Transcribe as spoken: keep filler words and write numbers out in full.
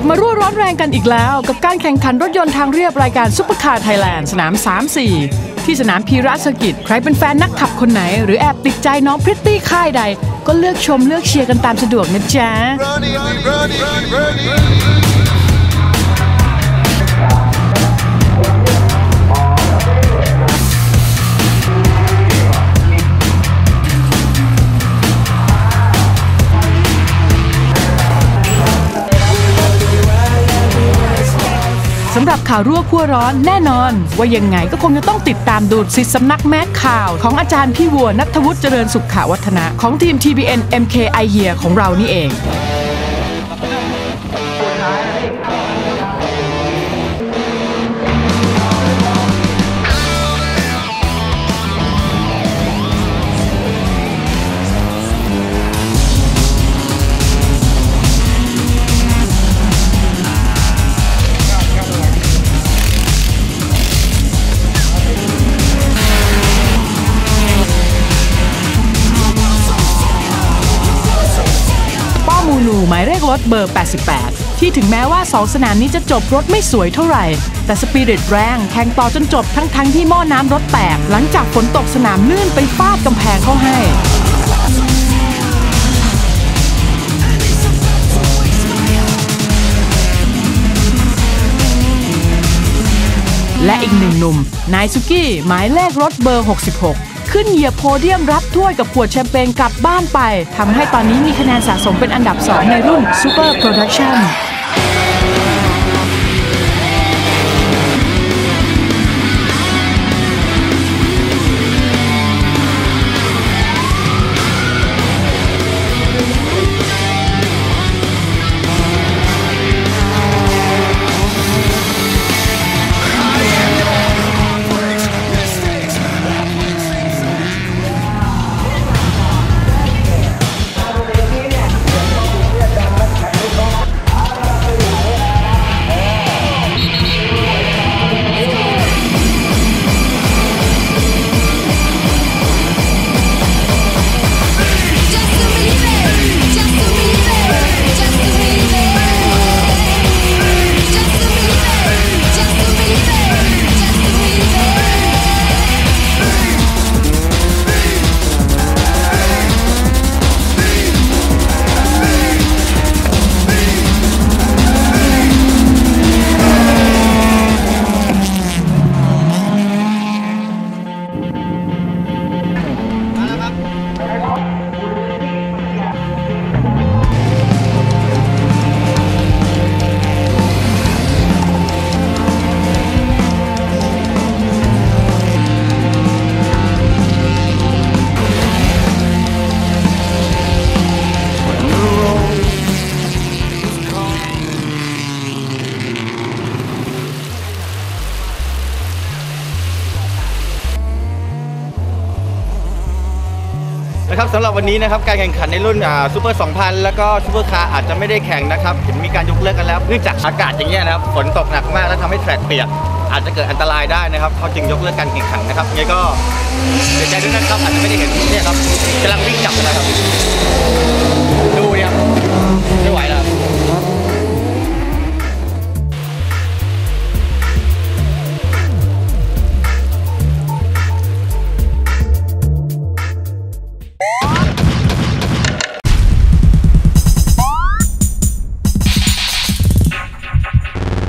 บมารั่วร้อนแรงกันอีกแล้วกับการแข่งขันรถยนต์ทางเรียบรายการซุปเปอร์คาร์ไทยแลนด์สนาม สาม สี่ ที่สนามพีระเซอร์กิตใครเป็นแฟนนักขับคนไหนหรือแอบติดใจน้องพริตตี้ค่ายใดก็เลือกชมเลือกเชียร์กันตามสะดวกนะจ๊ะสำหรับข่าวรั่วคั่วร้อนแน่นอนว่ายังไงก็คงจะต้องติดตามดูสิสำนักแมสข่าวของอาจารย์พี่วัวณัฐวุฒิเจริญสุขวัฒนะของทีม ที บี เอ็น เอ็ม เค ไอ เฮียของเรานี่เองหมายเลขรถเบอร์แปดสิบแปดที่ถึงแม้ว่าสองสนามนี้จะจบรถไม่สวยเท่าไหร่แต่สปิริตแรงแข่งต่อจนจบทั้งทั้งที่หม้อน้ำรถแตกหลังจากฝนตกสนามลื่นไปฟาดกำแพงเข้าให้และอีกหนึ่งหนุ่มนายซุกี้หมายเลขรถเบอร์หกสิบหกขึ้นเหยียบโพเดียมรับถ้วยกับขวดแชมเปญกลับบ้านไปทำให้ตอนนี้มีคะแนนสะสมเป็นอันดับสองในรุ่น Super Production นะครับสำหรับวันนี้นะครับการแข่งขันในรุ่นซูเปอร์ สองพัน แล้วก็ซูเปอร์คาร์อาจจะไม่ได้แข่งนะครับเห็นมีการยกเลิกกันแล้วเนื่องจากอากาศอย่างเงี้ยนะครับฝนตกหนักมากแล้วทำให้แทร็กเปียกอาจจะเกิดอันตรายได้นะครับเขาจึงยกเลิกการแข่งขันนะครับยังไงก็เสียใจด้วยนะครับอาจจะไม่ได้เห็นเนี่ยครับ